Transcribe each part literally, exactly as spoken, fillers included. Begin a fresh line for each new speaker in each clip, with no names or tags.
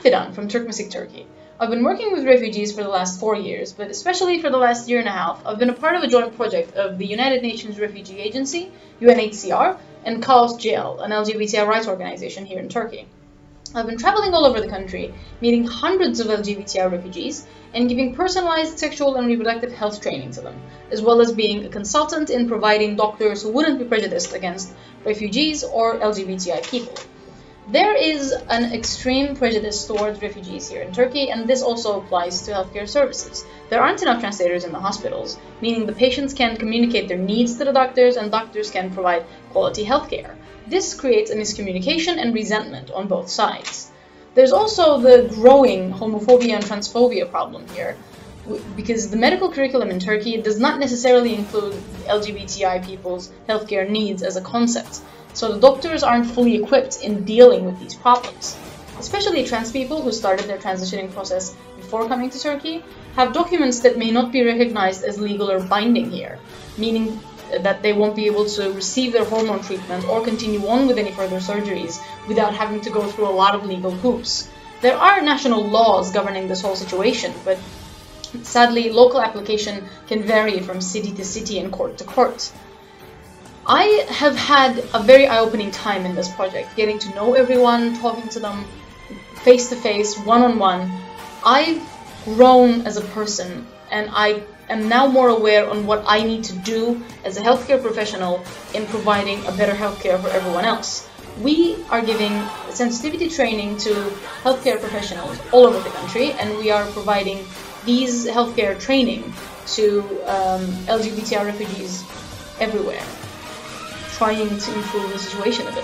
Fidan from Turkmenistan, Turkey. I've been working with refugees for the last four years, but especially for the last year and a half, I've been a part of a joint project of the United Nations Refugee Agency, U N H C R, and Kaos G L, an L G B T I rights organization here in Turkey. I've been traveling all over the country, meeting hundreds of L G B T I refugees, and giving personalized sexual and reproductive health training to them, as well as being a consultant in providing doctors who wouldn't be prejudiced against refugees or L G B T I people. There is an extreme prejudice towards refugees here in Turkey, and this also applies to healthcare services. There aren't enough translators in the hospitals, meaning the patients can't communicate their needs to the doctors and doctors can provide quality healthcare. This creates a miscommunication and resentment on both sides. There's also the growing homophobia and transphobia problem here, because the medical curriculum in Turkey does not necessarily include L G B T I people's healthcare needs as a concept. So the doctors aren't fully equipped in dealing with these problems. Especially trans people who started their transitioning process before coming to Turkey have documents that may not be recognized as legal or binding here, meaning that they won't be able to receive their hormone treatment or continue on with any further surgeries without having to go through a lot of legal hoops. There are national laws governing this whole situation, but sadly, local application can vary from city to city and court to court. I have had a very eye-opening time in this project, getting to know everyone, talking to them face-to-face, one-on-one. I've grown as a person, and I am now more aware on what I need to do as a healthcare professional in providing a better healthcare for everyone else. We are giving sensitivity training to healthcare professionals all over the country, and we are providing these healthcare training to um, L G B T I refugees everywhere, trying to improve the situation a bit.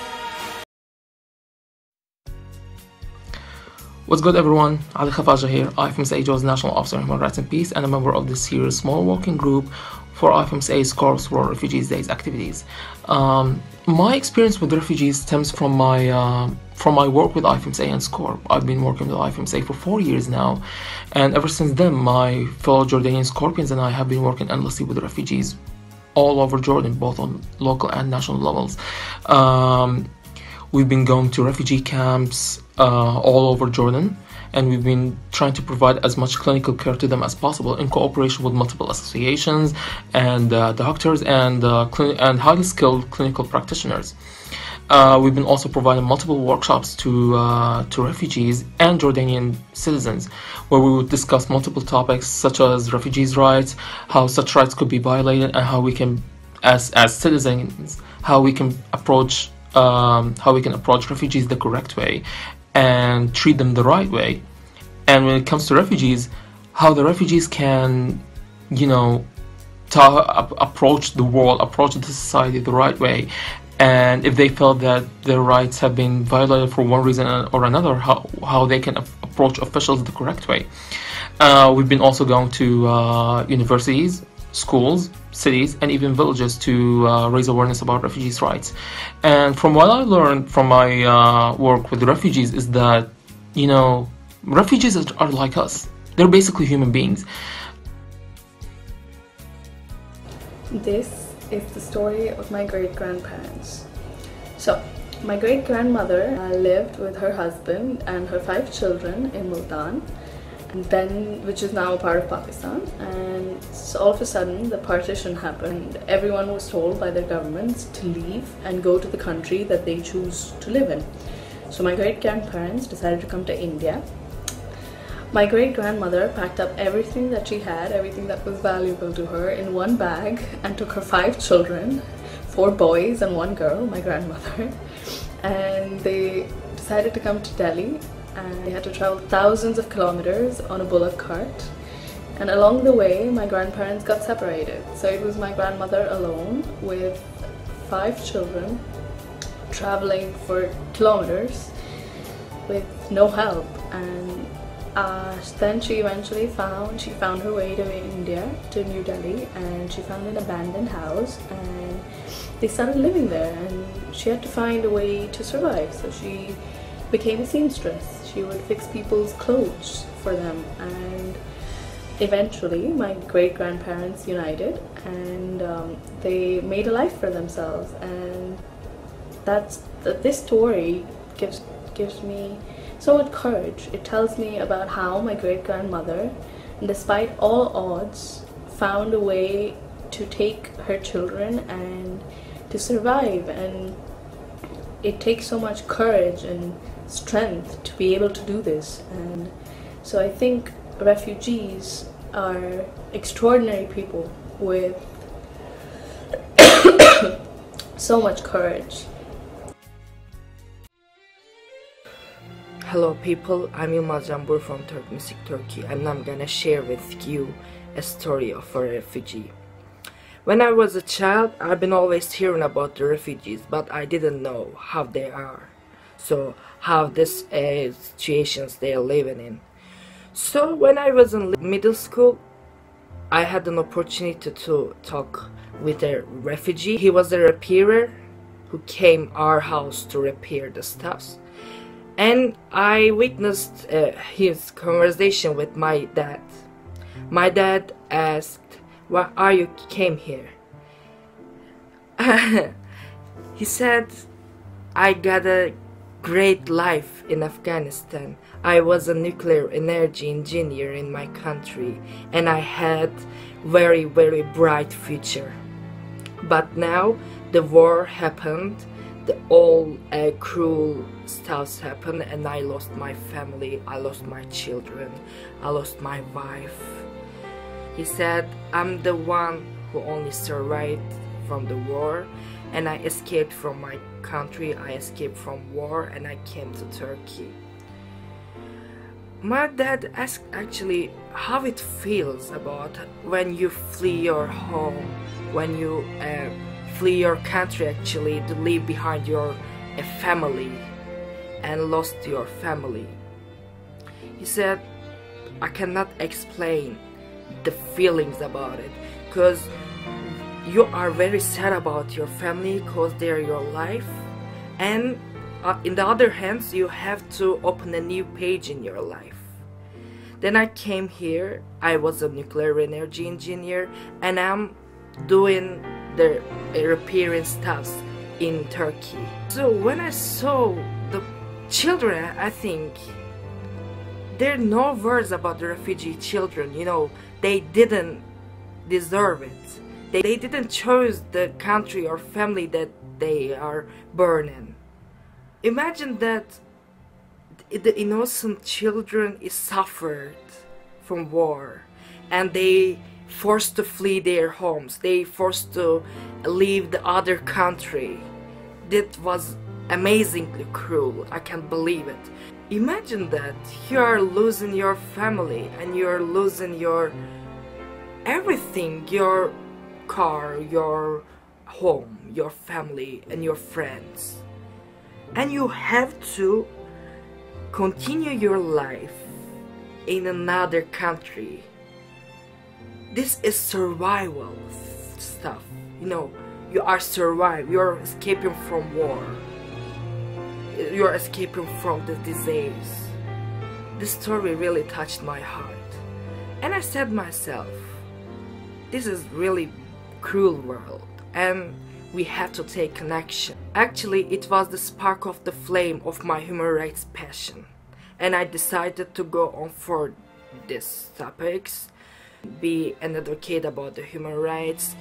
What's good, everyone? Ali Khafaja here, I F M S A's National Officer in Human Rights and Peace and a member of this year's small working group for I F M S's Corps World Refugees Days activities. Um, my experience with refugees stems from my uh, from my work with I F M S A and SCORE. I've been working with I F M S A for four years now, and ever since then, my fellow Jordanian Scorpions and I have been working endlessly with refugees all over Jordan, both on local and national levels. Um, we've been going to refugee camps uh, all over Jordan, and we've been trying to provide as much clinical care to them as possible in cooperation with multiple associations and uh, doctors and uh, cl- and highly skilled clinical practitioners. Uh, we've been also providing multiple workshops to uh, to refugees and Jordanian citizens, where we would discuss multiple topics such as refugees' rights, how such rights could be violated, and how we can, as as citizens, how we can approach um, how we can approach refugees the correct way and treat them the right way. And when it comes to refugees, how the refugees can, you know, ta- approach the world, approach the society the right way. And if they feel that their rights have been violated for one reason or another, how, how they can ap- approach officials the correct way. Uh, we've been also going to uh, universities, schools, cities, and even villages to uh, raise awareness about refugees' rights. And from what I learned from my uh, work with refugees is that, you know, refugees are like us. They're basically human beings.
This is the story of my great-grandparents. So, my great-grandmother uh, lived with her husband and her five children in Multan, and then, which is now a part of Pakistan. And so all of a sudden, the partition happened. Everyone was told by their governments to leave and go to the country that they choose to live in. So my great-grandparents decided to come to India. My great-grandmother packed up everything that she had, everything that was valuable to her, in one bag and took her five children, four boys and one girl, my grandmother, and they decided to come to Delhi, and they had to travel thousands of kilometers on a bullock cart. And along the way, my grandparents got separated. So it was my grandmother alone with five children traveling for kilometers with no help. And Uh, then she eventually found, she found her way to India, to New Delhi, and she found an abandoned house, and they started living there, and she had to find a way to survive. So she became a seamstress. She would fix people's clothes for them, and eventually my great-grandparents united, and um, they made a life for themselves. And that's, this story gives, gives me So with courage, it tells me about how my great-grandmother, despite all odds, found a way to take her children and to survive. And it takes so much courage and strength to be able to do this. And so I think refugees are extraordinary people with so much courage.
Hello people, I'm Yılmaz Canbur from Turkmusic Turkey, and I'm gonna share with you a story of a refugee. When I was a child, I've been always hearing about the refugees, but I didn't know how they are. So how this uh, situations they are living in. So when I was in middle school, I had an opportunity to talk with a refugee. He was a repairer who came our house to repair the stuffs. And I witnessed uh, his conversation with my dad. My dad asked, "Why are you came here?" He said, "I got a great life in Afghanistan. I was a nuclear energy engineer in my country, and I had very, very bright future. But now the war happened, the all uh, cruel stuff happened, and I lost my family, I lost my children, I lost my wife." He said, "I'm the one who only survived from the war, and I escaped from my country, I escaped from war, and I came to Turkey." My dad asked actually how it feels about when you flee your home, when you uh, flee your country actually, to leave behind your a family and lost your family. He said, "I cannot explain the feelings about it, because you are very sad about your family because they are your life, and uh, in the other hands you have to open a new page in your life." Then I came here. I was a nuclear energy engineer, and I'm doing the repairing stuff in Turkey. So when I saw the children, I think there are no words about the refugee children. You know, they didn't deserve it. They, they didn't choose the country or family that they are burning. Imagine that the innocent children is suffered from war, and they forced to flee their homes, they forced to leave the other country. That was amazingly cruel. I can't believe it. Imagine that you are losing your family and you are losing your everything, your car, your home, your family and your friends, and you have to continue your life in another country. This is survival stuff, you know. You are survive, you are escaping from war, you are escaping from the disease. This story really touched my heart, and I said myself, this is really cruel world, and we have to take connection. Actually, it was the spark of the flame of my human rights passion, and I decided to go on for these topics, be an advocate about the human rights.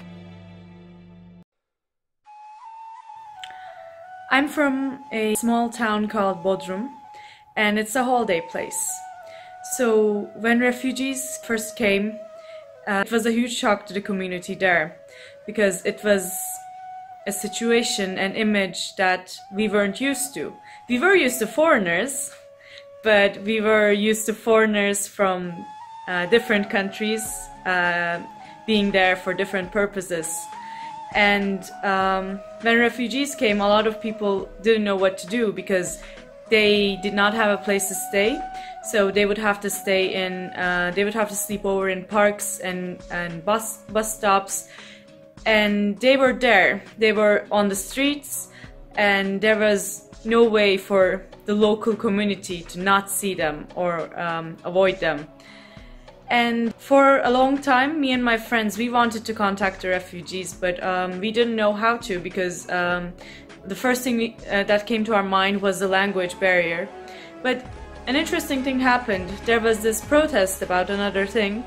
I'm from a small town called Bodrum, and it's a holiday place. So when refugees first came, uh, it was a huge shock to the community there, because it was a situation, an image that we weren't used to. We were used to foreigners, but we were used to foreigners from uh, different countries uh, being there for different purposes. And um, when refugees came, a lot of people didn't know what to do, because they did not have a place to stay. So they would have to stay in, uh, they would have to sleep over in parks and, and bus, bus stops. And they were there, they were on the streets, and there was no way for the local community to not see them or um, avoid them. And for a long time, me and my friends, we wanted to contact the refugees, but um, we didn't know how to, because um, the first thing we, uh, that came to our mind was the language barrier. But an interesting thing happened. There was this protest about another thing,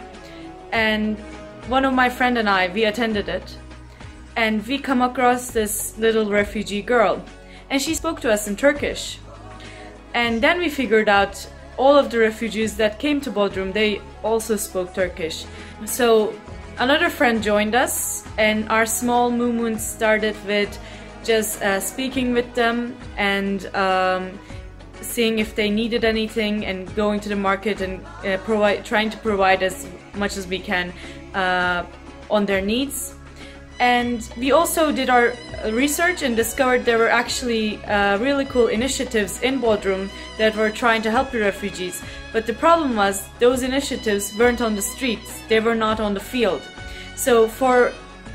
and one of my friend and I, we attended it, and we come across this little refugee girl, and she spoke to us in Turkish. And then we figured out all of the refugees that came to Bodrum, they also spoke Turkish. So another friend joined us, and our small movement started with just uh, speaking with them and um, seeing if they needed anything, and going to the market and uh, provide, trying to provide as much as we can uh, on their needs. And we also did our research and discovered there were actually uh, really cool initiatives in Bodrum that were trying to help the refugees. But the problem was those initiatives weren't on the streets, they were not on the field. So for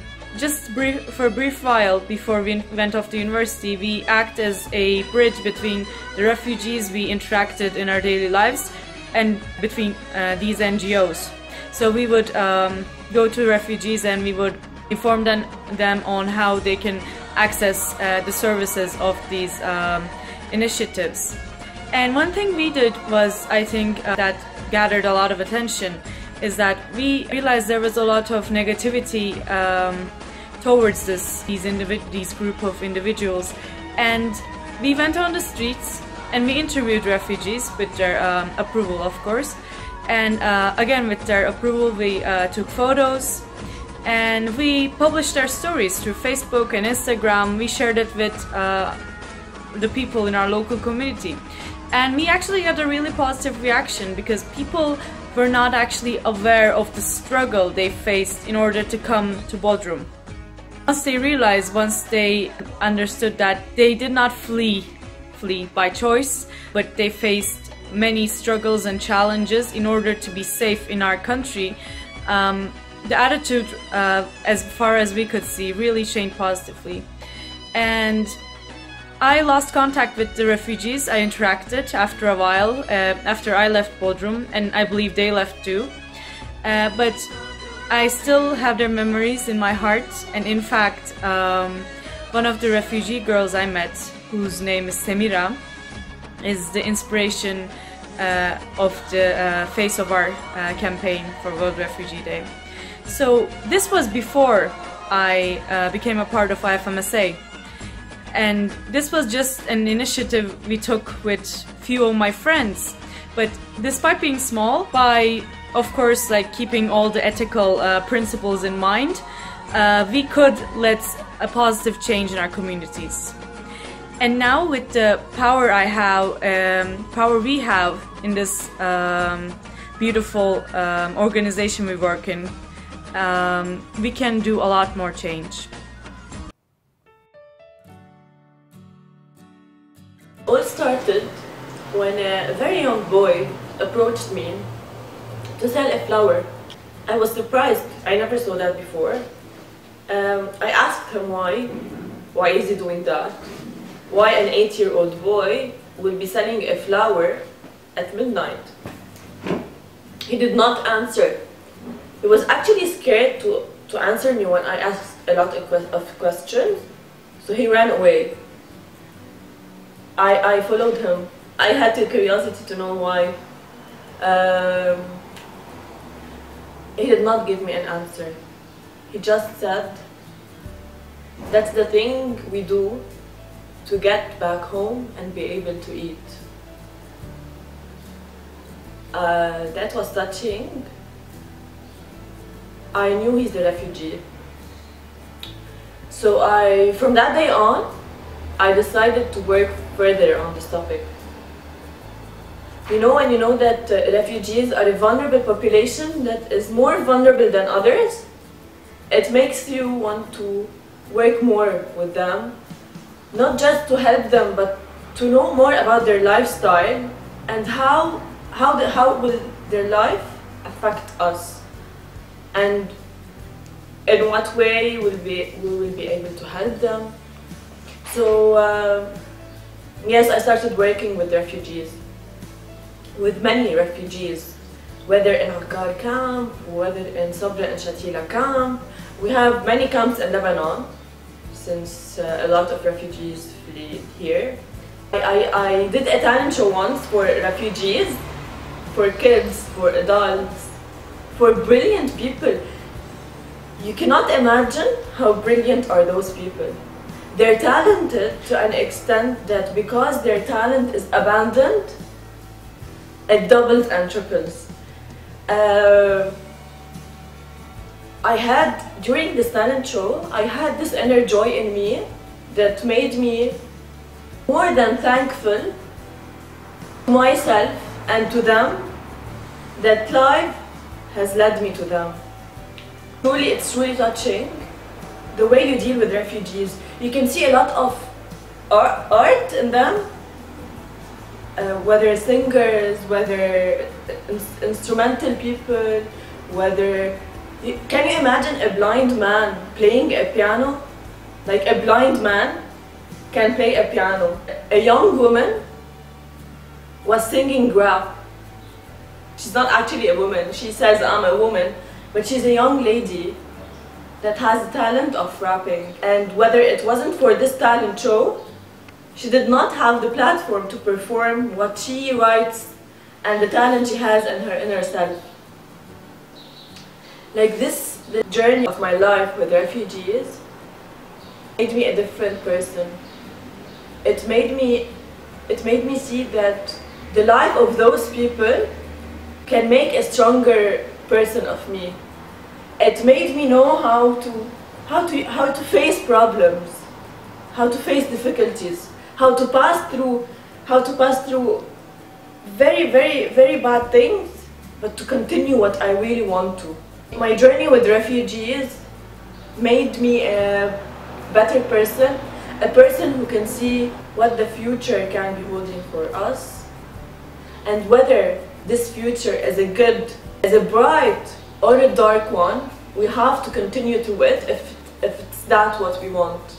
just brief, for a brief while before we went off to university, we act as a bridge between the refugees we interacted in our daily lives and between uh, these N G Os. So we would um, go to refugees and we would inform them, them on how they can access uh, the services of these um, initiatives. And one thing we did was, I think, uh, that gathered a lot of attention, is that we realized there was a lot of negativity um, towards this these, these group of individuals, and we went on the streets and we interviewed refugees with their um, approval, of course, and uh, again with their approval we uh, took photos and we published our stories through Facebook and Instagram. We shared it with uh, the people in our local community, and we actually got a really positive reaction because people were not actually aware of the struggle they faced in order to come to Bodrum. Once they realized, once they understood that they did not flee, flee by choice, but they faced many struggles and challenges in order to be safe in our country, um, the attitude, uh, as far as we could see, really changed positively. And I lost contact with the refugees. I interacted after a while, uh, after I left Bodrum, and I believe they left too. Uh, but I still have their memories in my heart, and in fact, um, one of the refugee girls I met, whose name is Semira, is the inspiration uh, of the uh, face of our uh, campaign for World Refugee Day. So this was before I uh, became a part of I F M S A. And this was just an initiative we took with few of my friends. But despite being small, by of course like keeping all the ethical uh, principles in mind, uh, we could let a positive change in our communities. And now with the power I have, um, power we have in this um, beautiful um, organization we work in, um, we can do a lot more change.
All started when a very young boy approached me to sell a flower. I was surprised, I never saw that before. Um, I asked him why, why is he doing that? Why an eight-year-old boy will be selling a flower at midnight? He did not answer. He was actually scared to, to answer me when I asked a lot of, que of questions, so he ran away. I, I followed him. I had the curiosity to know why. Um, he did not give me an answer. He just said, that's the thing we do to get back home and be able to eat. Uh, that was touching. I knew he's a refugee. So I, from that day on, I decided to work further on this topic. You know, when you know that uh, refugees are a vulnerable population that is more vulnerable than others, it makes you want to work more with them, not just to help them, but to know more about their lifestyle and how how the, how will their life affect us, and in what way will we we will be able to help them. So uh, yes, I started working with refugees, with many refugees, whether in Akkar camp, whether in Sabra and Shatila camp. We have many camps in Lebanon, since uh, a lot of refugees flee here. I, I, I did a talent show once for refugees, for kids, for adults, for brilliant people. You cannot imagine how brilliant are those people. They're talented to an extent that because their talent is abandoned, it doubles and triples. Uh, I had, during this talent show, I had this inner joy in me that made me more than thankful to myself and to them that life has led me to them. Truly, it's really touching the way you deal with refugees. You can see a lot of art in them, uh, whether singers, whether in instrumental people, whether... You, can you imagine a blind man playing a piano? Like a blind man can play a piano. A young woman was singing rap. She's not actually a woman. She says, I'm a woman, but she's a young lady that has the talent of rapping. And whether it wasn't for this talent show, she did not have the platform to perform what she writes and the talent she has in her inner self. Like this, the journey of my life with refugees made me a different person. It made me, it made me see that the life of those people can make a stronger person of me. It made me know how to, how to, how to face problems, how to face difficulties, how to pass through, how to pass through very, very, very bad things, but to continue what I really want to. My journey with refugees made me a better person, a person who can see what the future can be holding for us, and whether this future is a good, is a bright or a dark one. We have to continue to it if, if it's that what we want.